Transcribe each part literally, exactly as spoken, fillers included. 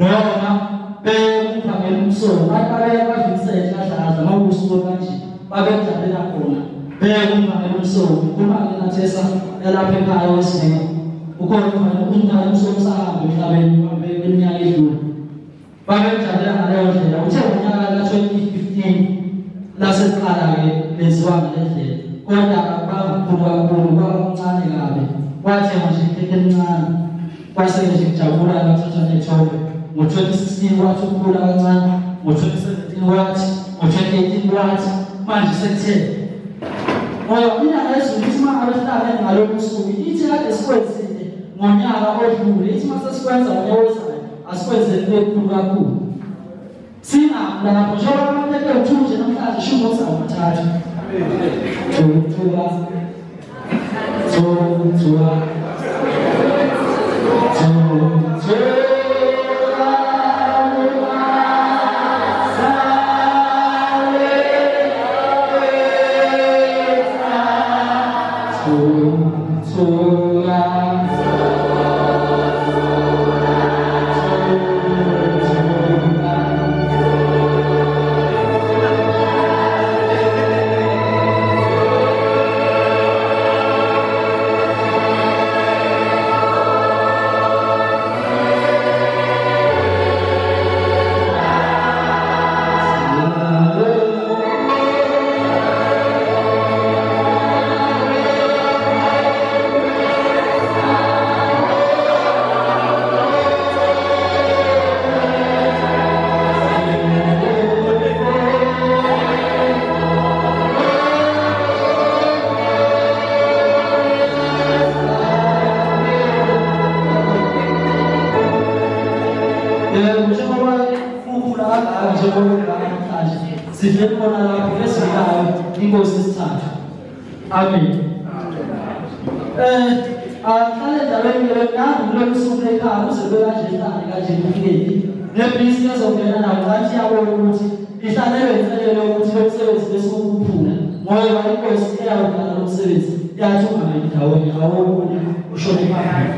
noma bemfakela umsoko baye bavinsele kahlaza mawusuka kanje babemdlalela khona bemfakela umsoko uma kenathesa elapha ekhaya wesine ukhona umfakela umsoko sahamba emhlabeni beminyaka edlule babemdlalela ngaleyo ndlela uthe ngonyaka ka twenty fifteen laseqala ke lenziwa ngalendlela kodwa akakhulu kakhulu kwakuncane kabi kwathi nje ikeke encane kwase nje kujabula kathatha nethombe ngo twenty sixteen wathi ukukhula kancane ngo twenty seventeen wathi ngo twenty eighteen wathi manje sekuthe ngoba mina ngezwe ukuthi mangabe sihlale ngaloku suku ithi kade sikwenzile ngonyaka odlule ithi mase sikwenza ngonyaka asikwenzele kakhulu kakhulu singa lapho njengoba abantu bethunje namhlanje shubo sabathathu Tuwa, tuwa, tuwa, Amen. Eh, ahlale njalo ngilokunazi lokusuku ekhaya uzobeka nje endane kanje ngifike. Nebhizinisi ezongena nayo ngathi yabona ukuthi ihlalele inselelo ukuthi lokusebenza lesikuphula. Ngoba inkosi iyawudala lomsebenzi yathuma endaweni awubone ushone phambili.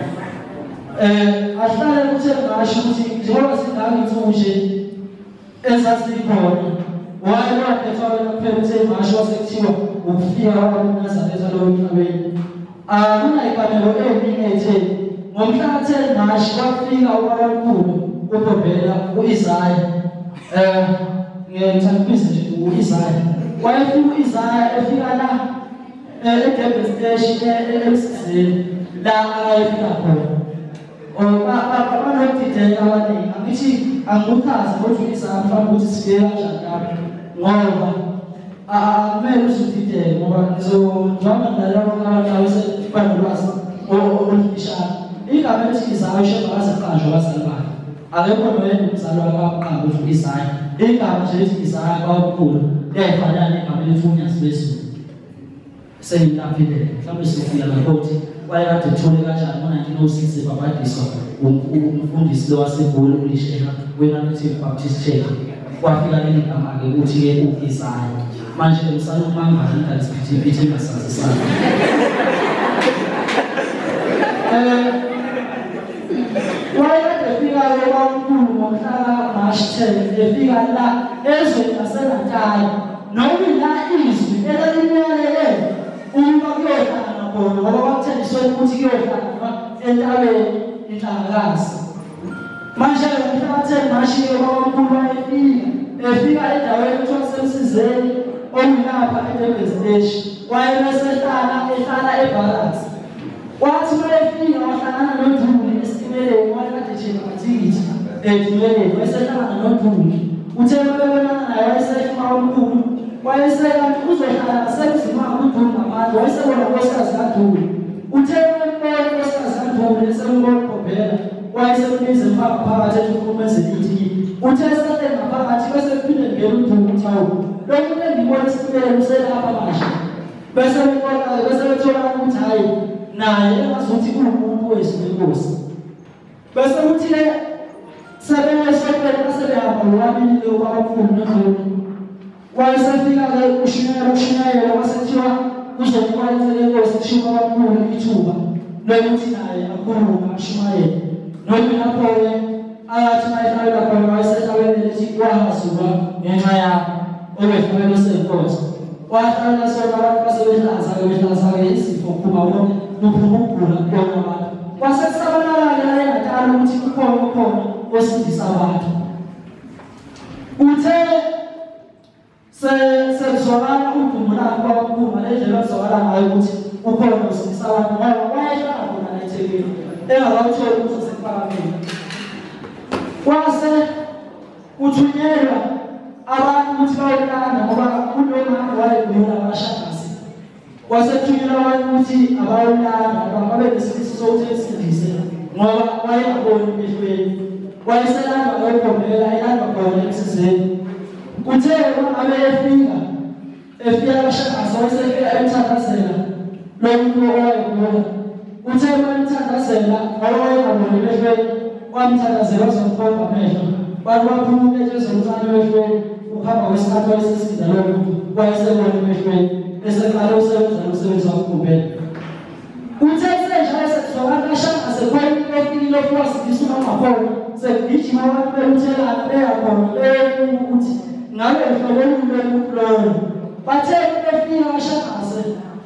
Eh, ahlale ukuthi ngasho ukuthi njengoba singangithi ezasikhona wayena waphetha phephethe masho sekuthiwa ukufika kwaNazaretha lo emhlabeni akuna ikamelo eminethe ngomhla ka ten Mashi wafika uBabankulu uKABHOMBELA uIsaiah eh ngiyethambisa nje uIsaiah wayefika uIsaiah efika la eDurban Station eMsizini la ayefika khona obanodideka abaningi angithi angikhazi kodwa uIsaiah mhlawumbe ukuthi sifike kanjani lapho ngoba akumele usudideke ngoba ngizojwanga nalabo abantu abasebandulwazi olufishane igama elithi Isaiah Shembe akazaqanjwa abazali bakhe akekho noyedwa umzali wakaqamba ukuthi uIsaiah igama nje elithi Isaiah kakhulu liyayifanana negama elithi uNyasibezulu seyinaphile mhlawumbe sifika lapho ukuthi wayekade ethole kanjani ngo nineteen oh six babhadiswa umfundisi lo waseGoli ulishela weNative Baptist Church kwafika leli gama ke ukuthi ke uIsaiah manje umsana umanga ngani siphithiphithi ngasazi sana eh wayekade efika eBankulu ngomhla Mashi ten efika la ezweni laseNatali noma la izwi elalimele uma kuyohlala khona ngoba bathenjiswe ukuthi kuyohlala entabeni inhlangakazi manje ngomhla ten Mashi eBankulu wayefika efika endaweni ekuthiwa kusemsizeni omlapha eDurban Station wayesehlala ehlala eBarracks wathi mayefika wahlangana noDuli esitimeleni wayekade ejela amathikithi etimeleni wayesehlangana noDuli uthe babebonana naye wayesefika omkhulu wayesekanti uzohlala ngasemzima uDuli ngamandla wayesebona nkosikazi kaDuli uthe babebona nkosikazi kaDuli esembona uKABHOMBELA wayesembiza emfaka phakathi ethi ithi uthe sase ngaphakathi bese kuphinde ngene uDuli uthi awu lokhu engibona isibele uselapha manje bese ubona bese bethola ukuthi hayi naye engazuthi kuumuntu wesinkosi bese uthi le sebengasebenza sebehamba lwabili lokwamfundo nodlula wayesefika ke ushinayela ushinayela wasethiwa uzokwenzela inkosi kushiwa kakhulu ithuba lokuthi naye akhulume ashumayele noma lapho ke athi mayihlala khona wayesehlabeni lethi wahasuka ngenxa yakho owehlabeni senkosi wahlala sona abantu basebehlaza behlaza isifo kuba wonke luphuma ukugula kubona abantu kwasesabalala la engatala ukuthi kukhona khona osindisa abantu uthe se sezwakala udumo lakho kwakuphuma lendlela ozwakala ngayo ukuthi ukhona osindisa abantu ngoba wayehlala khona eThekwini engakawutholi ukuthi sekuphakamile kwase uthunyelwa abantu ukuthi bayolanda ngoba kulomama wayegula abashakasi kwasethunyelwa abantu ukuthi abayolanda ngoba babe nesifo sokuthi esindise ngoba wayengaboni emehlweni wayeselanda ngokhombela elanda khona emsizeni kuthe abe efika efika abashakasi wayesefika emthandazela lo muntu owayegula uthe bamthandazela ngoba wayengaboni emehlweni wamthandazela wazomkhomba amehlo bantu baphuma ezomncane emehlweni ukuhamba kwesikhathi wayesesida lo muntu wayesebona emehlweni eseqala usebenza umsebenzi wakukhumbela uthe senjalo sekuzwakala ashaka sekweli efile ofwasindisa umamakhona sekugijima abantu bemthelana beyakhona beyeka ukuthi ngabe mhlobeni lomuntu loyo bathe befika ashakase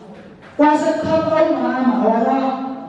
kwasekhapha umama wala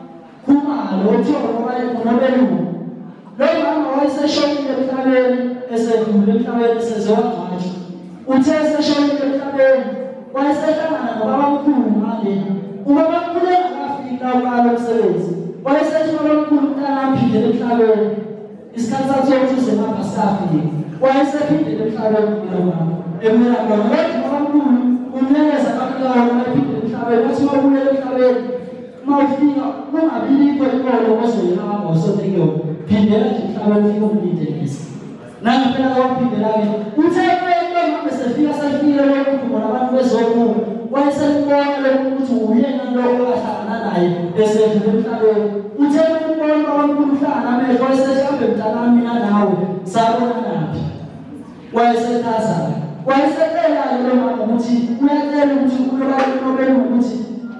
khumalo uthoko wayekhonobelungu lo mama wayeseshonile emhlabeni esedlule emhlabeni sezewangcwatshwa uthe eseshonile emhlabeni wayesehlangana nobabamkhulu ngale ubabamkhulu engakafika ukalo umsebenzi wayesethi ubabamkhulu umntana aphindele emhlabeni isikhathi sakhe sokuthi uzemapha safike wayesephindele emhlabeni kulo mama emela khona wathi ubabamkhulu umnekeza kakhulayo wayephindele emhlabeni wathi wabuyela emhlabeni mawufika kungabilikho inkolo ozoyihamba usotekeo phindela nje mhlabeni ufike umlindekise nangaphela kwaphindela-ke uthe kwento mhambe sefika sefile lokhu abantu bezokuba wayeselibona lokhu ukuthi uyena lo ahlangana naye esedlule emhlabeni uthe ukubona kwamkhulu uhlangana amehlo wayesethi kambe mntanami mina nawe sabonanaphi wayesekhazana wayesekela-ke lo mama ukuthi uyacela ukuthi ulobelungu ukuthi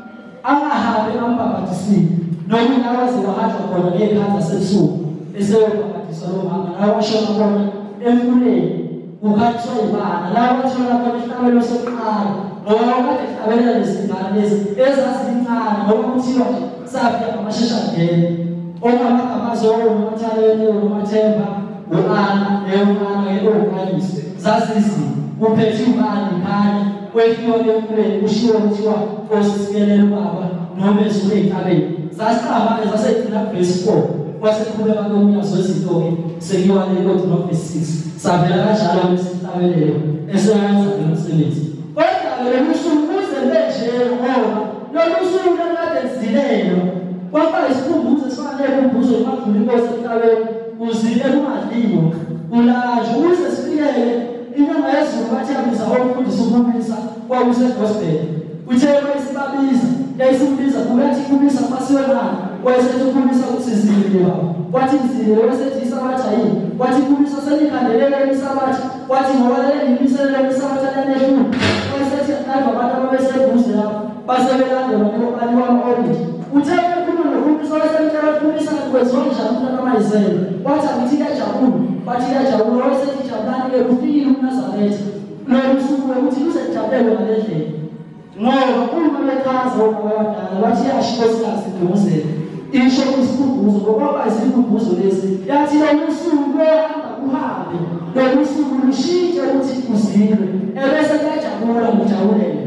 angahambe ambhabhatisile noma awazi wahanjwa khona ngekhathi zasebusuku eseyobhabhatiswa lo mama la washona khona emfuleni ukhathiswa ibana la wathola khona ihlabelo sokuqala ngoba kade ihlabelela lezingane lezi ezazincane ngoba kuthiwa nje safika amasheshangene ongamagamazono nomathalele nomathemba u-ana neyo-ana ye-okanyisi zazizi uphethe ibani khanya wefiwa emfuleni kushiwo kuthiwa osisikelela ubaba noma ezule ey'ntabeni zasiqama zasegcina verse four kwaseqhubeka komnyazo wezinto-ke sekuyiwa lekodwa no-verse six savela kanjalo kwesihlabelelo eseyenza lomsebenzi kodwa-ke lolu suku kuzenze nje ngoba lolu suku lekade lizilelwa kwaba isikhumbuzo esifanele kumbuzo emadlula inkosi emhlabeni uzile kungadliwa ulajwa ukuze sifikele inyanga yezulu bathi yabiza okufundisa ukubisa kwakusegospel uthe wayesibabiza yayisibiza kubathi kubisa kwasiwe ngani wayesethi ukubisa kusizile baba wathi izile wayesethi isabatha yini wathi kubisa selikhandelele isabatha wathi ngoba lele ngimiselele isabatha leneshulu wayesethi nabo abantu ababeseduze lapho basebelandela ngokubani wami obithi uthe kukhulu nokubisa wayesemtshela ukubisa kwenziwa njani umntwana amayizele wathi angithi kajabulu bathi kajabulu wayesethi jabulani-ke kufikile uNazaretha lolu suku ukuthi lusejabulelwe ngale ndlela ngoba uma bechaza abadala bathi yashikosikazi idumuzele isho isikhumbuzo ngoba izikhumbuzo lezi yathi lolu suku lohamba kuhambe lolu suku lushintshe ukuthi kuzilwe ebese kuyajabula ngijabulele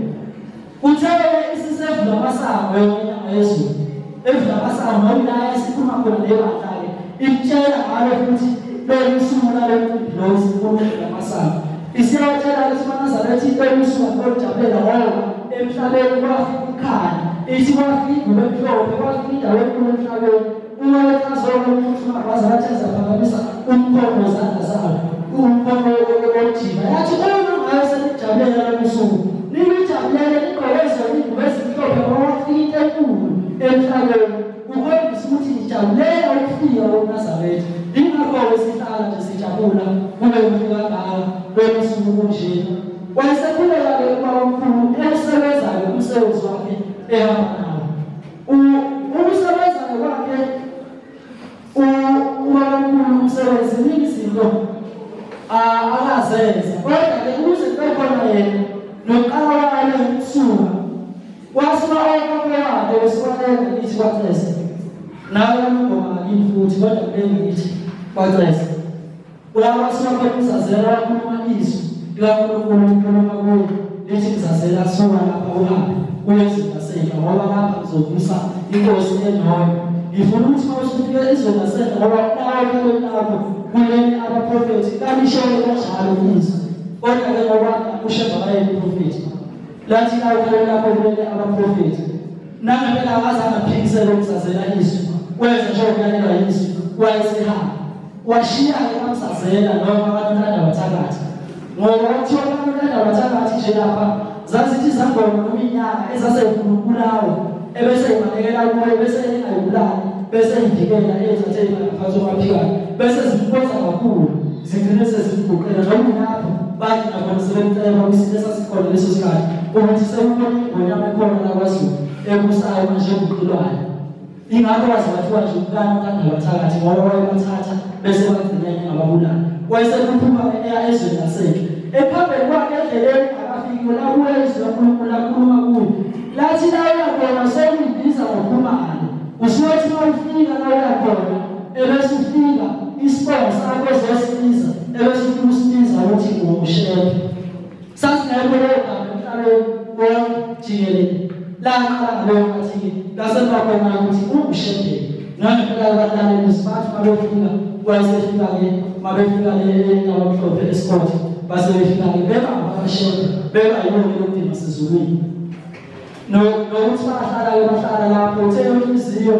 uthe isisevula amasango yonyanga yezulu evula amasango nobila esikhuluma khona lebandla-ke ikutshela ngalo futhi lolu suku lalo isikhuluma amasango isiyatshela ukuthi uNazaretha lolu suku olujabulela ngoba emhlabeni kwafika ukhanya ithi kwafika igube emhlophe kwafika indawo enkulu emhlabeni uma bechazola ukuthi uNazaretha ezaphakamisa umkhongo wezandla zayo umkhongo wojiva yathi uma ngayo selijabulela lolu suku nilijabulele nigqokezwe igube ezimhlophe ngoba wafika into enkulu emhlabeni ukhombisa ukuthi nijabulela ukufika koNazaretha ingakho-ke sihlala nje sijabula kube kufika ngayo lolu suku kunjena wayesekhuleka-ke ubabamkhulu esebenza-ke umsebenzi wakhe ehamba nawo ukusebenza kwakhe ubabamkhulu umsebenzi izinto akazenza kodwa-ke ukuze kube khona yena nokuqala wale ukusuka wasuka okhokho wakhe wesiwalela ngithi kwaCesa nawe ngoma ngini futhi kodwa kube ngithi kwaCesa uyawasuka kwemsazela wakhuluma izwi likaNkulunkulu ukhuluma kuye lithi ngizazela suka lapha uhambe uyezingasela ngoba lapha ngizovusa inkosi enoyo ngifuna ukuthi mawusufike ezingasela ngoba nawe lapho kuleni abaprofethi kalishele kanjalo izwi kodwa-ke ngoba uShembe wayeyiprofethi lathi nawe lapho kuleni abaprofethi nangempela akazange aphikisele ukumsazela izwi wenza njengokulalelwa izwi wayesehamba washiya-ke kamsazela noma abantanda bathakathi ngoba kuthiwa abantanda bathakathi nje lapha zazithi zangoma noma inyanga ezaseyifuna ukubulawa ebese ibalekela kuyo bese ingayibulali bese ivikela ezathe ngaphansi kwaphikayo bese zimpoza kakhulu zigcine seziguqela noma lapho bathi nakhona sebemcela kwisimo esasikhona leso sikhathi ukuthi sekubona ingonyama ekhona lakwaZulu ebusayo manje ebuqilwayo ingakho waze bathiwa nje ukantanda bathakathi ngoba wayebathatha bese bagcinene ngababulali wayesekuphuma eya ezweni lasenhle ephambili kwakhe endleleni akafiki la kuye izwi laNkulunkulu lakhuluma kuye lathi la uyakhona sekuyibiza ngophumalo usuthi uma ufika la uyakhona ebese ufika isibongo sakho ezosiza ebese ufika usibiza ukuthi nguShembe sasingekho leyo gama emhlabeni wonke jikelele laqala ngaleyo ngathi ngasemva khona ukuthi uShembe nangempela abadala besifati babefika wayesefika-ke mabefika le abamhlophe esikoti base befika-ke beba abashembe beba yilonke lokudima sizulwini nokuthi bahlala-ke bahlala lapho uthe inhliziyo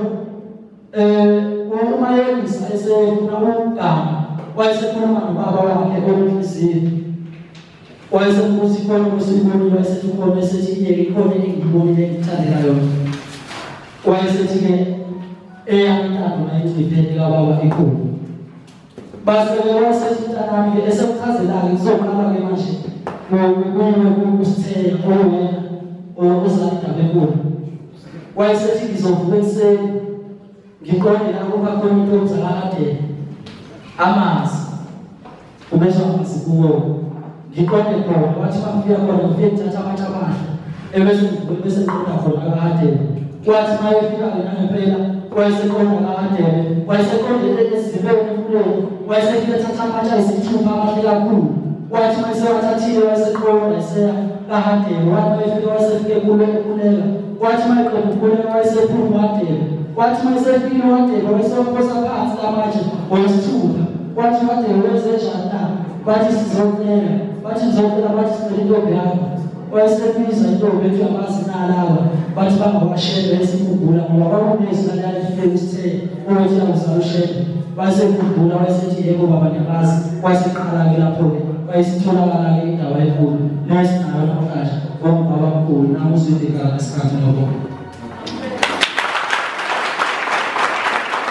um umayelisa esefuna ukugama wayesekhuluma nobaba wakhe enhliziyo wayesebuza ikhona kusibonile wayesethi ukhona esethi iyeke ikhona engiyibonile engithandela yona wayesethi-ke eyamntando nayingciphe kababa ikhulu base-ke wayesethi mntanami-ke esemchazela-ke kuzoqala-ke manje kuye kusithela oyena ozalindaba enkulu wayesethi ngizovuka ekuseni ngiqonde la kubakhona into okuzakakade amanzi ubezwa amanzi kuwo ngiqonde khona wathi bafika khona ngifike ngithatha amatshe amahle ebese ngivuke bese ngiqonda khona kakadeni kwathi uma efika-ke nangempela wayeseqonda kakadeni wayeseqonde esizibeni emfuleni wayesefike ethatha amatshe ayisithupha amahle kakhulu wathi uma esewathathile wayeseqonda eseya kakadeni wathi uma efike wayesefike kuleka wathi uma eqeda ukuleka wayesephuma uwadela wathi uma esefikile uwadela wayesewaphosa phansi amatshe wayesithupha wathi uwadela wenzenjani na bathi sizocela bathi ngizocela bathi sicela intombi yakho wayesebiza intombi ethi amazina alawa bathi bangawashele esikhumbula ngoba kwakunezwi lalifike kusithe ukuthi yakuzala uShembe basekhumbula wayesethi yebo baba ngiyabazi waseqala-ke lapho-ke wayesitholakala-ke indawo enkulu nesinayo namhlanje ngoba baba mkhulu nami uzwidekala ngesikhathi nobo